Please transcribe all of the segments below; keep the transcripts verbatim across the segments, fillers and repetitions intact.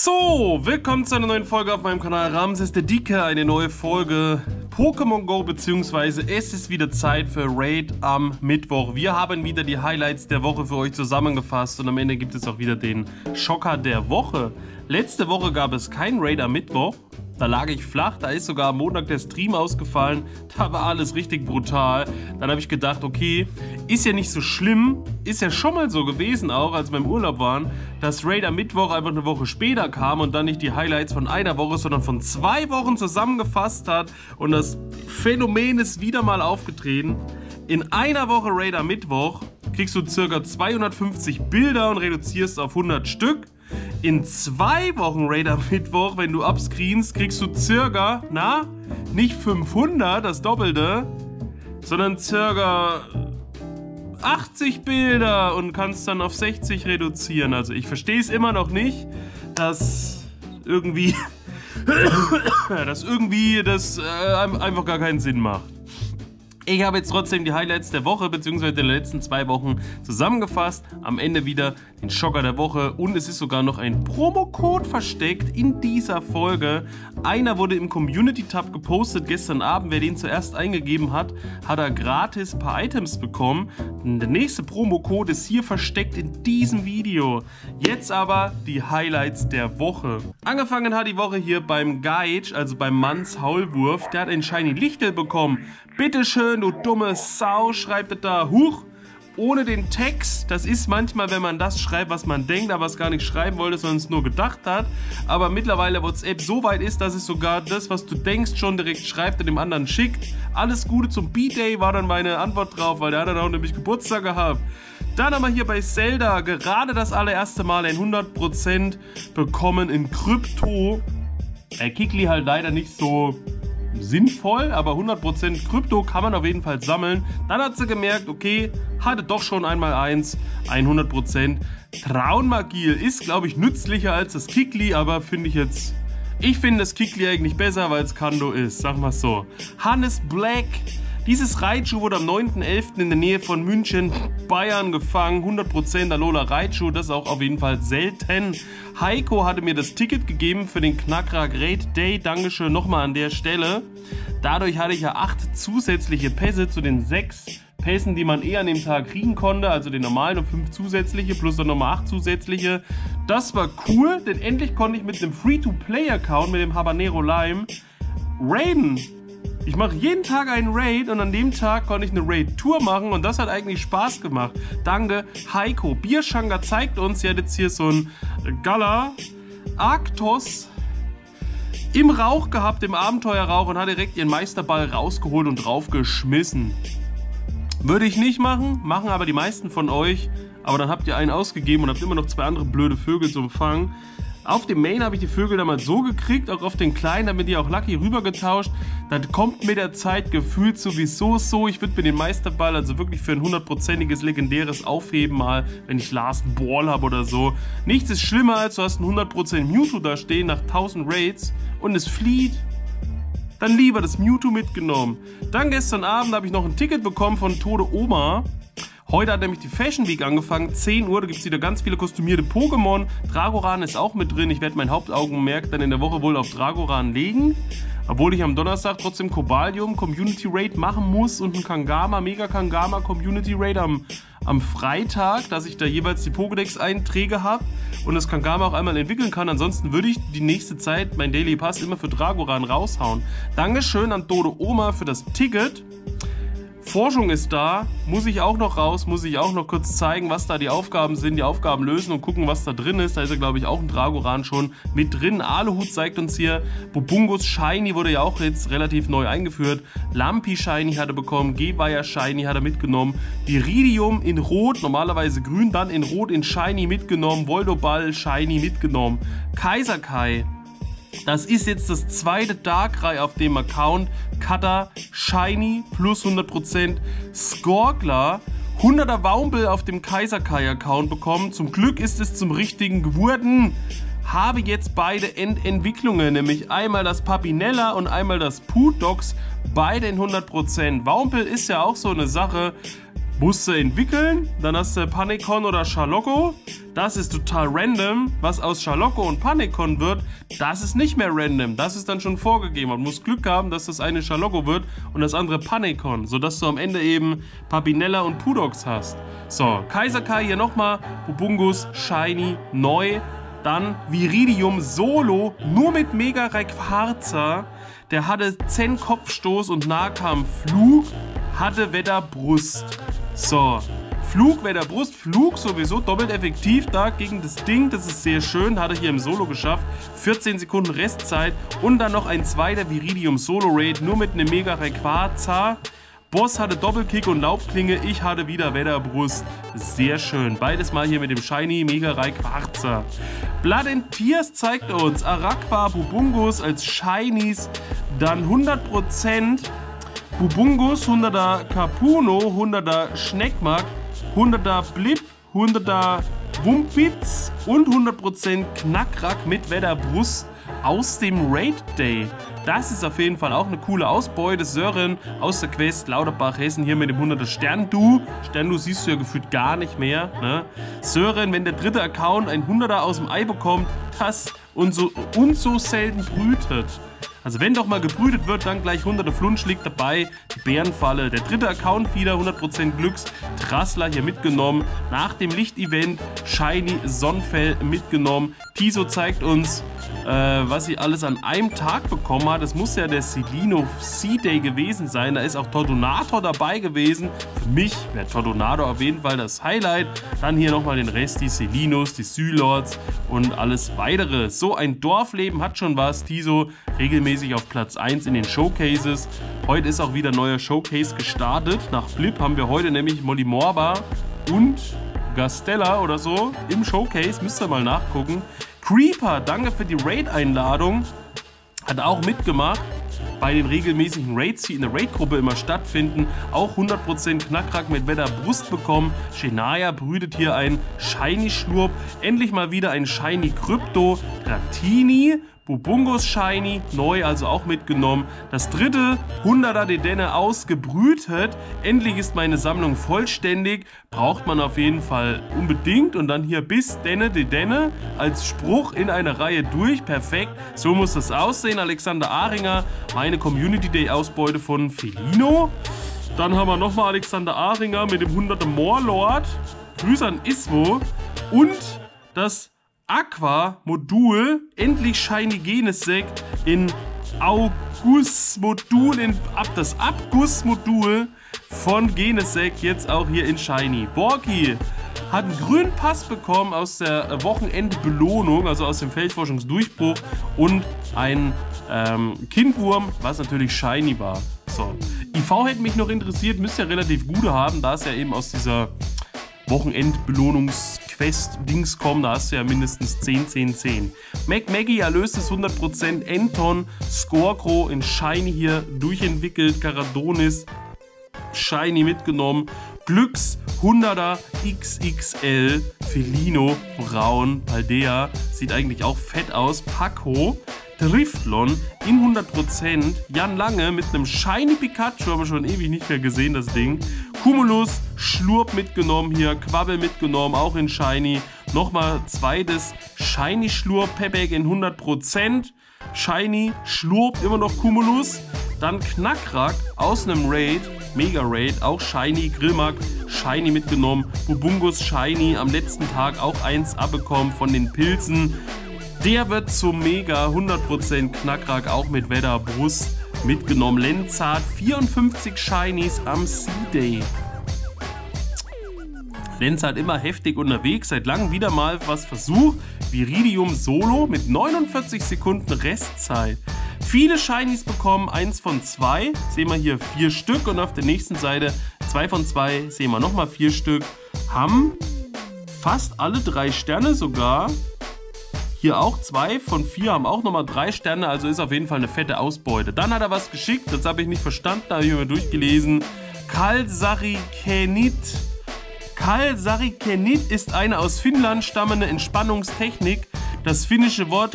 So, willkommen zu einer neuen Folge auf meinem Kanal Ramses der Dicke, eine neue Folge Pokémon Go, beziehungsweise es ist wieder Zeit für Raid am Mittwoch. Wir haben wieder die Highlights der Woche für euch zusammengefasst und am Ende gibt es auch wieder den Schocker der Woche. Letzte Woche gab es kein Raid am Mittwoch, da lag ich flach, da ist sogar am Montag der Stream ausgefallen, da war alles richtig brutal. Dann habe ich gedacht, okay, ist ja nicht so schlimm, ist ja schon mal so gewesen auch, als wir im Urlaub waren, dass Raid am Mittwoch einfach eine Woche später kam und dann nicht die Highlights von einer Woche, sondern von zwei Wochen zusammengefasst hat. Und das Phänomen ist wieder mal aufgetreten. In einer Woche Raid am Mittwoch kriegst du ca. zweihundertfünfzig Bilder und reduzierst auf hundert Stück. In zwei Wochen Raid am Mittwoch, wenn du upscreenst, kriegst du circa, na, nicht fünfhundert, das Doppelte, sondern circa achtzig Bilder und kannst dann auf sechzig reduzieren. Also ich verstehe es immer noch nicht, dass irgendwie, dass irgendwie das äh, einfach gar keinen Sinn macht. Ich habe jetzt trotzdem die Highlights der Woche bzw. der letzten zwei Wochen zusammengefasst. Am Ende wieder den Schocker der Woche und es ist sogar noch ein Promocode versteckt in dieser Folge. Einer wurde im Community-Tab gepostet gestern Abend. Wer den zuerst eingegeben hat, hat er gratis ein paar Items bekommen. Der nächste Promocode ist hier versteckt in diesem Video. Jetzt aber die Highlights der Woche. Angefangen hat die Woche hier beim Gage, also beim Manns Haulwurf. Der hat ein Shiny Lichtel bekommen. Bitteschön, du dumme Sau, schreibt er da, huch, ohne den Text. Das ist manchmal, wenn man das schreibt, was man denkt, aber es gar nicht schreiben wollte, sondern es nur gedacht hat. Aber mittlerweile WhatsApp so weit ist, dass es sogar das, was du denkst, schon direkt schreibt und dem anderen schickt. Alles Gute zum B-Day war dann meine Antwort drauf, weil der hat dann auch nämlich Geburtstag gehabt. Dann haben wir hier bei Zelda gerade das allererste Mal ein hundert Prozent bekommen in Krypto. Äh, Kikli halt leider nicht so sinnvoll, aber hundert Prozent Krypto kann man auf jeden Fall sammeln. Dann hat sie gemerkt, okay, hatte doch schon einmal eins, hundert Prozent Traunmagiel ist, glaube ich, nützlicher als das Kikli, aber finde ich jetzt, ich finde das Kikli eigentlich besser, weil es Kando ist, sagen wir es so. Hannes Black, dieses Raichu wurde am neunten elften in der Nähe von München, Bayern gefangen, hundert Prozent Alola Raichu, das ist auch auf jeden Fall selten. Heiko hatte mir das Ticket gegeben für den Knackerer Great Day, Dankeschön nochmal an der Stelle. Dadurch hatte ich ja acht zusätzliche Pässe zu den sechs Pässen, die man eh an dem Tag kriegen konnte, also den normalen und fünf zusätzliche plus dann nochmal acht zusätzliche. Das war cool, denn endlich konnte ich mit einem Free-to-Play-Account, mit dem Habanero Lime, raiden. Ich mache jeden Tag einen Raid und an dem Tag konnte ich eine Raid-Tour machen und das hat eigentlich Spaß gemacht. Danke, Heiko. Bierschanga zeigt uns, sie hat jetzt hier so ein Gala Arktos im Rauch gehabt, im Abenteuerrauch und hat direkt ihren Meisterball rausgeholt und draufgeschmissen. Würde ich nicht machen, machen aber die meisten von euch. Aber dann habt ihr einen ausgegeben und habt immer noch zwei andere blöde Vögel zu empfangen. Auf dem Main habe ich die Vögel damals so gekriegt, auch auf den kleinen, damit die auch Lucky rübergetauscht. Das kommt mit der Zeit gefühlt sowieso so. Ich würde mir den Meisterball also wirklich für ein hundertprozentiges legendäres aufheben, mal wenn ich Last Ball habe oder so. Nichts ist schlimmer, als du hast ein hundert Prozent Mewtwo da stehen nach tausend Raids und es flieht. Dann lieber das Mewtwo mitgenommen. Dann gestern Abend habe ich noch ein Ticket bekommen von Tode Oma. Heute hat nämlich die Fashion Week angefangen, zehn Uhr, da gibt es wieder ganz viele kostümierte Pokémon. Dragoran ist auch mit drin, ich werde mein Hauptaugenmerk dann in der Woche wohl auf Dragoran legen. Obwohl ich am Donnerstag trotzdem Cobalium Community Raid machen muss und ein Kangama, Mega Kangama Community Raid am, am Freitag, dass ich da jeweils die Pokédex-Einträge habe und das Kangama auch einmal entwickeln kann. Ansonsten würde ich die nächste Zeit mein Daily Pass immer für Dragoran raushauen. Dankeschön an Tode Oma für das Ticket. Forschung ist da, muss ich auch noch raus, muss ich auch noch kurz zeigen, was da die Aufgaben sind, die Aufgaben lösen und gucken, was da drin ist. Da ist ja, glaube ich, auch ein Dragoran schon mit drin. Aluhut zeigt uns hier, Bobungus Shiny wurde ja auch jetzt relativ neu eingeführt. Lampi Shiny hat er bekommen, Geweiher Shiny hat er mitgenommen. Viridium in Rot, normalerweise grün, dann in Rot in Shiny mitgenommen. Voldoball Shiny mitgenommen. Kaiserkai. Das ist jetzt das zweite Darkrai auf dem Account. Cutter, Shiny, plus hundert Prozent. Skorgler, hunderter Waumble auf dem Kaiserkai-Account bekommen. Zum Glück ist es zum richtigen geworden. Habe jetzt beide Endentwicklungen, nämlich einmal das Papinella und einmal das Pudox. Beide in hundert Prozent. Waumble ist ja auch so eine Sache. Musst du entwickeln, dann hast du Panekon oder Schalocco. Das ist total random. Was aus Schalocco und Panekon wird, das ist nicht mehr random. Das ist dann schon vorgegeben. Man muss Glück haben, dass das eine Schalocco wird und das andere Panekon, sodass du am Ende eben Papinella und Pudox hast. So, Kaiser Kai hier nochmal. Bubungus, Shiny, neu. Dann Viridium Solo, nur mit Mega Rayquaza. Der hatte Zen Kopfstoß und Nahkampf-Flug, hatte Wetter Brust. So, Flug, Wetter Brust, Flug sowieso doppelt effektiv da gegen das Ding. Das ist sehr schön, hat er hier im Solo geschafft. vierzehn Sekunden Restzeit und dann noch ein zweiter Viridium Solo Raid, nur mit einem Mega Rayquaza. Boss hatte Doppelkick und Laubklinge, ich hatte wieder Wetterbrust. Sehr schön. Beides mal hier mit dem Shiny Mega Rayquaza. Blood and Tears zeigt uns Araqua, Bubungus als Shinies. Dann hundert Prozent Bubungus, hunderter Capuno, hunderter Schneckmark, hunderter Blip, hunderter Wumpitz und hundert Prozent Knackrack mit Wetterbrust aus dem Raid Day. Das ist auf jeden Fall auch eine coole Ausbeute. Sören aus der Quest Lauterbach Hessen hier mit dem hunderter Sterndu. Sterndu siehst du ja gefühlt gar nicht mehr. Ne? Sören, wenn der dritte Account ein hunderter aus dem Ei bekommt, das und so, und so selten brütet. Also wenn doch mal gebrütet wird, dann gleich hunderter Flunsch liegt dabei. Die Bärenfalle, der dritte Account wieder, hundert Prozent Glücks. Trassler hier mitgenommen. Nach dem Lichtevent Shiny Sonnenfell mitgenommen. Tiso zeigt uns, äh, was sie alles an einem Tag bekommen hat. Das muss ja der Celino Sea-Day gewesen sein. Da ist auch Tordonator dabei gewesen. Für mich wäre Tordonator auf jeden Fall das Highlight. Dann hier nochmal den Rest, die Celinos, die Sylords und alles weitere. So ein Dorfleben hat schon was. Tiso regelmäßig auf Platz eins in den Showcases. Heute ist auch wieder ein neuer Showcase gestartet. Nach Blip haben wir heute nämlich Molimorba und Gastella oder so im Showcase. Müsst ihr mal nachgucken. Creeper, danke für die Raid-Einladung. Hat auch mitgemacht bei den regelmäßigen Raids, die in der Raid-Gruppe immer stattfinden. Auch hundert Prozent Knackrack mit Wetter Brust bekommen. Shenaya brütet hier ein Shiny Schlurp. Endlich mal wieder ein Shiny Krypto. Dratini. Bubungus Shiny, neu, also auch mitgenommen. Das dritte, hunderter Dedenne ausgebrütet. Endlich ist meine Sammlung vollständig. Braucht man auf jeden Fall unbedingt. Und dann hier bis Denne Dedenne als Spruch in einer Reihe durch. Perfekt. So muss das aussehen. Alexander Ahringer, meine Community Day Ausbeute von Felino. Dann haben wir nochmal Alexander Ahringer mit dem hunderter Moorlord. Grüße an Iswo. Und das Aqua-Modul, endlich Shiny Genesec in August-Modul, in, ab das Abguss-Modul von Genesec, jetzt auch hier in Shiny. Borki hat einen grünen Pass bekommen aus der Wochenendbelohnung, also aus dem Feldforschungsdurchbruch und ein ähm, Kindwurm, was natürlich Shiny war. So. I V hätte mich noch interessiert, müsste ja relativ gute haben, da es ja eben aus dieser Wochenendbelohnungs-Quest-Dings kommen, da hast du ja mindestens zehn, zehn, zehn. Mac Maggie erlöst es hundert Prozent, Enton, Scorecrow in Shiny hier durchentwickelt, Caradonis, Shiny mitgenommen, Glücks hunderter X X L, Felino, Braun, Paldea, sieht eigentlich auch fett aus, Paco, Driftlon in hundert Prozent, Jan Lange mit einem Shiny Pikachu, haben wir schon ewig nicht mehr gesehen, das Ding. Cumulus, Schlurp mitgenommen hier, Quabbel mitgenommen, auch in Shiny. Nochmal zweites Shiny Schlurp, Pepek in hundert Prozent. Shiny, Schlurp, immer noch Cumulus. Dann Knackrack aus einem Raid, Mega Raid, auch Shiny, Grillmark, Shiny mitgenommen. Bubungus Shiny, am letzten Tag auch eins abbekommen von den Pilzen. Der wird zum Mega, hundert Prozent Knackrack, auch mit Wetterbrust mitgenommen. Lenzart, vierundfünfzig Shinies am Sea-Day. Lenzart immer heftig unterwegs, seit langem wieder mal was versucht. Viridium Solo mit neunundvierzig Sekunden Restzeit. Viele Shinies bekommen, eins von zwei. Sehen wir hier vier Stück und auf der nächsten Seite zwei von zwei. Sehen wir nochmal vier Stück. Haben fast alle drei Sterne sogar. Hier auch zwei von vier haben auch nochmal drei Sterne, also ist auf jeden Fall eine fette Ausbeute. Dann hat er was geschickt, das habe ich nicht verstanden, da habe ich mir durchgelesen. Kalsarikenit. Kalsarikenit ist eine aus Finnland stammende Entspannungstechnik. Das finnische Wort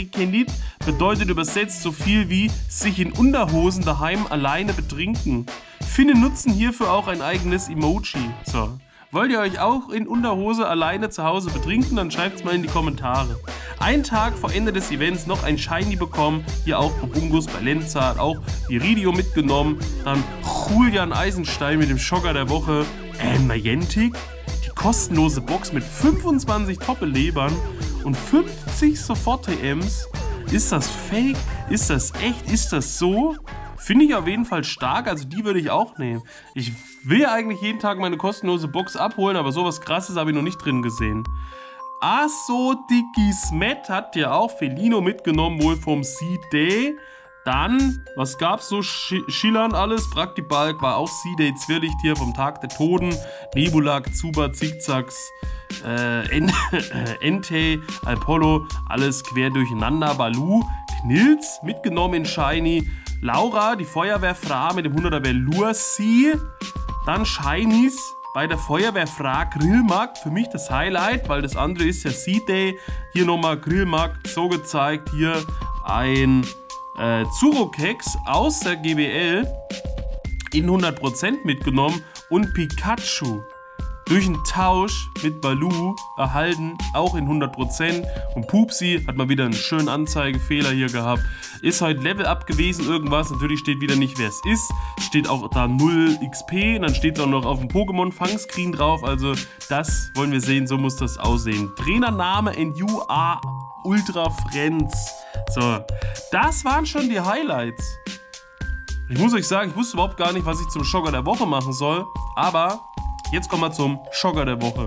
Kalsarikenit bedeutet übersetzt so viel wie sich in Unterhosen daheim alleine betrinken. Finde nutzen hierfür auch ein eigenes Emoji. So. Wollt ihr euch auch in Unterhose alleine zu Hause betrinken? Dann schreibt es mal in die Kommentare. Ein Tag vor Ende des Events noch ein Shiny bekommen. Hier auch Probungus bei Lenza, hat auch Viridio mitgenommen. Dann Julian Eisenstein mit dem Schocker der Woche. Äh, Niantic. Die kostenlose Box mit fünfundzwanzig Top-Belebern und fünfzig Sofort-T Ms. Ist das fake? Ist das echt? Ist das so? Finde ich auf jeden Fall stark, also die würde ich auch nehmen. Ich will eigentlich jeden Tag meine kostenlose Box abholen, aber sowas Krasses habe ich noch nicht drin gesehen. Aso Dickies Matt hat ja auch Felino mitgenommen, wohl vom C-Day. Dann, was gab's so? Sch Schillern alles. Praktibalk war auch C-Day, Zwirlichttier vom Tag der Toten. Nebulak, Zubat, Zickzacks, äh, Entei, Apollo, alles quer durcheinander. Balu, Knilz, mitgenommen in Shiny. Laura, die Feuerwehrfrau mit dem hunderter Velour-C. Dann Shinies bei der Feuerwehrfrau Grillmarkt. Für mich das Highlight, weil das andere ist ja C-Day. Hier nochmal Grillmarkt so gezeigt. Hier ein äh, Zurokex aus der G B L in hundert Prozent mitgenommen. Und Pikachu durch einen Tausch mit Baloo erhalten, auch in hundert Prozent. Und Pupsi hat mal wieder einen schönen Anzeigefehler hier gehabt. Ist heute Level Up gewesen, irgendwas. Natürlich steht wieder nicht, wer es ist. Steht auch da null X P. Und dann steht es auch noch auf dem Pokémon-Fangscreen drauf. Also das wollen wir sehen, so muss das aussehen. Trainername N U A Ultra Friends. So, das waren schon die Highlights. Ich muss euch sagen, ich wusste überhaupt gar nicht, was ich zum Schocker der Woche machen soll. Aber jetzt kommen wir zum Schocker der Woche.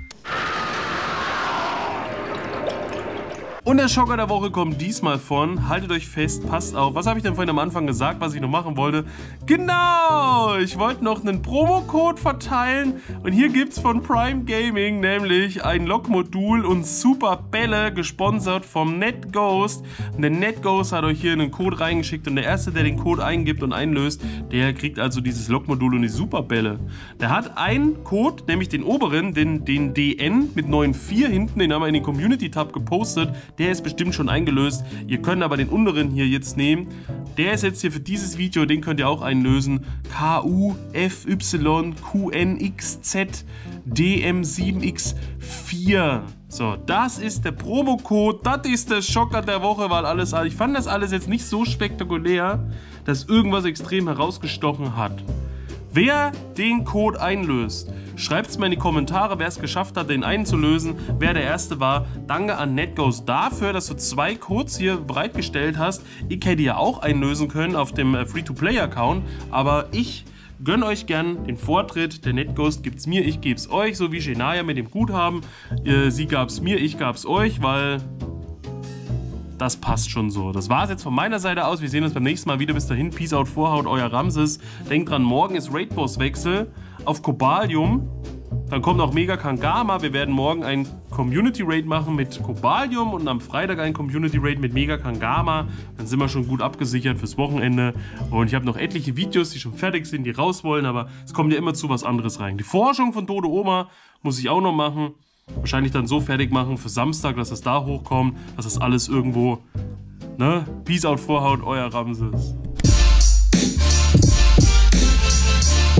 Und der Schocker der Woche kommt diesmal von, haltet euch fest, passt auf. Was habe ich denn vorhin am Anfang gesagt, was ich noch machen wollte? Genau, ich wollte noch einen Promocode verteilen. Und hier gibt es von Prime Gaming nämlich ein Lokmodul und Super Bälle, gesponsert vom NetGhost. Und der NetGhost hat euch hier einen Code reingeschickt. Und der Erste, der den Code eingibt und einlöst, der kriegt also dieses Lokmodul und die Super Bälle. Der hat einen Code, nämlich den oberen, den, den D N mit neun vier hinten, den haben wir in den Community-Tab gepostet. Der ist bestimmt schon eingelöst. Ihr könnt aber den unteren hier jetzt nehmen. Der ist jetzt hier für dieses Video, den könnt ihr auch einlösen. K U F Y Q N X Z D M sieben X vier. So, das ist der Promocode. Das ist der Schocker der Woche, weil alles, ich fand das alles jetzt nicht so spektakulär, dass irgendwas extrem herausgestochen hat. Wer den Code einlöst, schreibt es mal in die Kommentare, wer es geschafft hat, den einzulösen, wer der Erste war. Danke an NetGhost dafür, dass du zwei Codes hier bereitgestellt hast. Ich hätte ja auch einlösen können auf dem Free-to-Play-Account, aber ich gönne euch gern den Vortritt. Der NetGhost gibt es mir, ich gebe es euch, so wie Shania mit dem Guthaben. Sie gab es mir, ich gab es euch, weil das passt schon so. Das war es jetzt von meiner Seite aus. Wir sehen uns beim nächsten Mal wieder. Bis dahin. Peace out, Vorhaut, euer Ramses. Denkt dran, morgen ist Raid-Boss-Wechsel auf Cobalium. Dann kommt noch Mega Kangama. Wir werden morgen ein Community-Raid machen mit Cobalium und am Freitag ein Community-Raid mit Mega Kangama. Dann sind wir schon gut abgesichert fürs Wochenende. Und ich habe noch etliche Videos, die schon fertig sind, die raus wollen, aber es kommt ja immer zu was anderes rein. Die Forschung von Dodo Oma muss ich auch noch machen. Wahrscheinlich dann so fertig machen für Samstag, dass es da hochkommt, dass das alles irgendwo, ne? Peace out, Vorhaut, euer Ramses.